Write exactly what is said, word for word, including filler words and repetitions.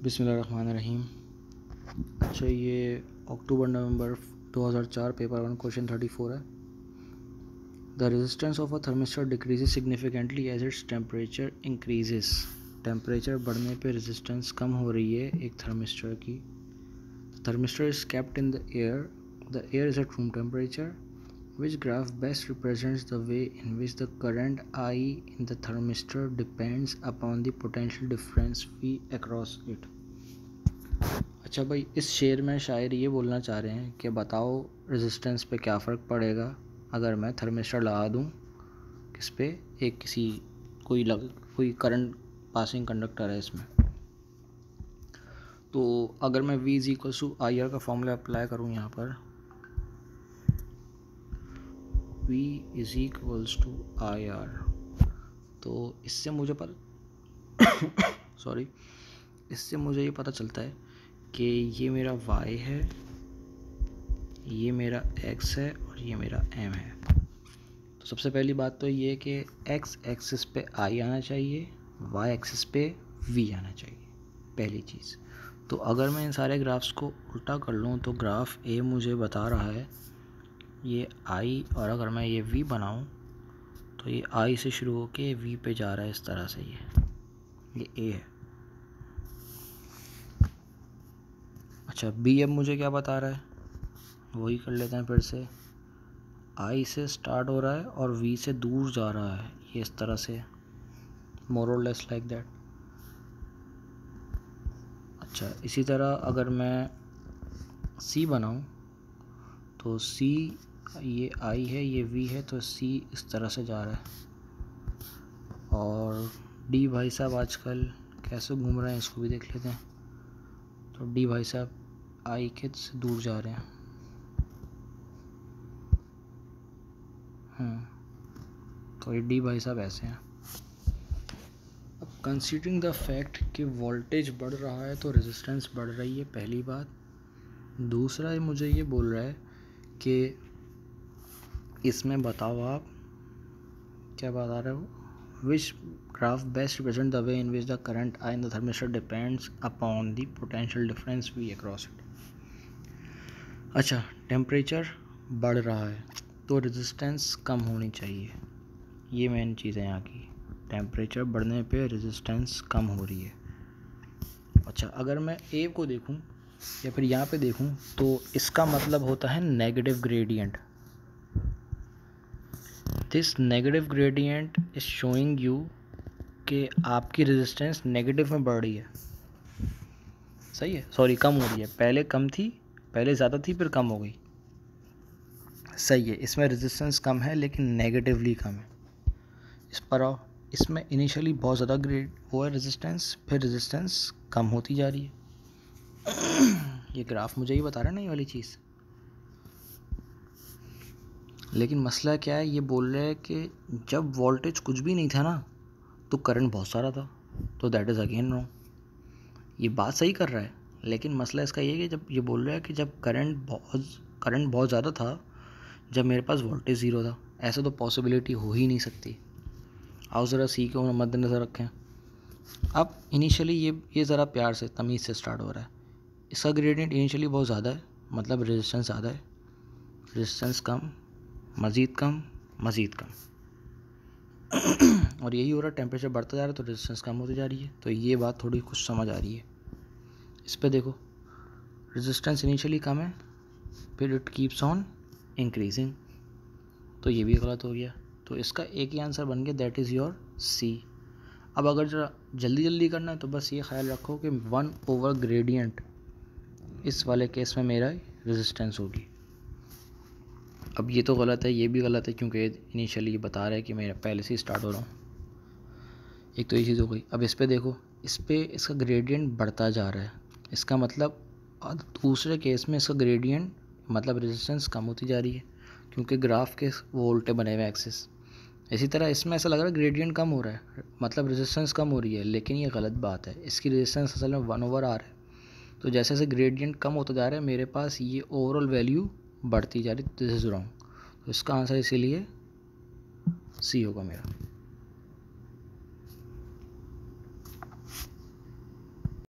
बिस्मिल्लाहिर्रहमानिर्रहीम। अच्छा, ये अक्टूबर नवंबर दो हज़ार चार paper one question thirty four है। The resistance of a thermistor decreases significantly as its temperature increases. Temperature बढ़ने पे रेजिस्टेंस कम हो रही है एक थर्मिस्टर की। Thermistor is kept in the air, the air is at room temperature. Which graph best represents the way in which the current I in the thermistor depends upon the potential difference V across it? अच्छा भाई, इस शेर में शायर ये बोलना चाह रहे हैं कि बताओ रेजिस्टेंस पे क्या फ़र्क पड़ेगा अगर मैं थर्मिस्टर लगा दूँ किस पे, एक किसी कोई लग कोई करंट पासिंग कंडक्टर है इसमें। तो अगर मैं V is equal to I R का फॉर्मूला अप्लाई करूँ यहाँ पर, V is equals to I R, तो इससे मुझे पता सॉरी इससे मुझे ये पता चलता है कि ये मेरा Y है, ये मेरा X है और ये मेरा M है। तो सबसे पहली बात तो ये कि X एक्सिस पे I आना चाहिए, Y एक्सिस पे V आना चाहिए, पहली चीज़। तो अगर मैं इन सारे ग्राफ्स को उल्टा कर लूँ तो ग्राफ A मुझे बता रहा है ये I, और अगर मैं ये V बनाऊँ तो ये I से शुरू होके V पे जा रहा है इस तरह से। ये ये A है। अच्छा, B अब मुझे क्या बता रहा है, वही कर लेते हैं फिर से। I से स्टार्ट हो रहा है और V से दूर जा रहा है, ये इस तरह से, मोर और लेस लाइक दैट। अच्छा, इसी तरह अगर मैं C बनाऊँ तो C, ये I है, ये V है, तो C इस तरह से जा रहा है। और D भाई साहब आजकल कैसे घूम रहे हैं इसको भी देख लेते हैं। तो D भाई साहब I के से दूर जा रहे हैं। हम्म तो ये D भाई साहब ऐसे हैं। अब कंसीडरिंग द फैक्ट कि वोल्टेज बढ़ रहा है तो रेजिस्टेंस बढ़ रही है, पहली बात। दूसरा मुझे ये बोल रहा है कि इसमें बताओ आप क्या बता रहे हो, which graph best represent the way in which the current I in the thermistor depends upon the potential difference V across it. अच्छा, टेम्परेचर बढ़ रहा है तो रेजिस्टेंस कम होनी चाहिए, ये मेन चीज़ है यहाँ की। टेम्परेचर बढ़ने पे रेजिस्टेंस कम हो रही है। अच्छा, अगर मैं ए को देखूँ या फिर यहाँ पे देखूँ तो इसका मतलब होता है negative gradient. This negative gradient is showing you कि आपकी रेजिस्टेंस नेगेटिव में बढ़ रही है। सही है, सॉरी कम हो रही है, पहले कम थी, पहले ज़्यादा थी फिर कम हो गई। सही है, इसमें रेजिस्टेंस कम है लेकिन नेगेटिवली कम है। इस पर आओ, इसमें इनिशियली बहुत ज़्यादा ग्रेड वो है रेजिस्टेंस, फिर रेजिस्टेंस कम होती जा रही है। ये ग्राफ मुझे ही बता रहा है ना ये वाली चीज़। लेकिन मसला क्या है, ये बोल रहे हैं कि जब वोल्टेज कुछ भी नहीं था ना तो करंट बहुत सारा था, तो दैट इज़ अगेन रॉन्ग। ये बात सही कर रहा है लेकिन मसला इसका ये है कि जब ये बोल रहा है कि जब करंट बहुत करंट बहुत ज़्यादा था जब मेरे पास वोल्टेज ज़ीरो था, ऐसा तो पॉसिबिलिटी हो ही नहीं सकती। आओ ज़रा सी को मद्देनज़र रखें। अब इनिशियली ये ये ज़रा प्यार से तमीज़ से स्टार्ट हो रहा है। इसका ग्रेडियंट इनिशियली बहुत ज़्यादा है, मतलब रेजिस्टेंस ज़्यादा है, रेजिस्टेंस कम, मज़ीद कम, मज़ीद कम। और यही हो रहा है, टेम्परेचर बढ़ता जा रहा है तो रेजिस्टेंस कम होती जा रही है। तो ये बात थोड़ी कुछ समझ आ रही है। इस पर देखो, रेजिस्टेंस इनिशियली कम है, फिर इट कीप्स ऑन इंक्रीजिंग, तो ये भी गलत हो गया। तो इसका एक ही आंसर बन गया, दैट इज़ योर सी। अब अगर जरा जल्दी जल्दी करना है तो बस ये ख्याल रखो कि वन ओवर ग्रेडियंट इस वाले केस में मेरा रेजिस्टेंस होगी। अब ये तो गलत है, ये भी गलत है, क्योंकि इनिशियली ये बता रहा है कि मेरा पहले से ही स्टार्ट हो रहा हूँ। एक तो ये चीज़ हो गई। अब इस पे देखो, इस पे इसका ग्रेडियंट बढ़ता जा रहा है, इसका मतलब दूसरे केस में इसका ग्रेडियंट मतलब रेजिस्टेंस कम होती जा रही है, क्योंकि ग्राफ के वो उल्टे बने हुए एक्सिस। इसी तरह इसमें ऐसा लग रहा है ग्रेडियंट कम हो रहा है, मतलब रेजिस्टेंस कम हो रही है, लेकिन ये गलत बात है। इसकी रेजिस्टेंस असल में वन ओवर आर है। तो जैसे जैसे ग्रेडियंट कम होता जा रहा है मेरे पास ये ओवरऑल वैल्यू बढ़ती जा रही है, दिस इज़ रॉन्ग। तो इसका आंसर इसीलिए सी होगा मेरा।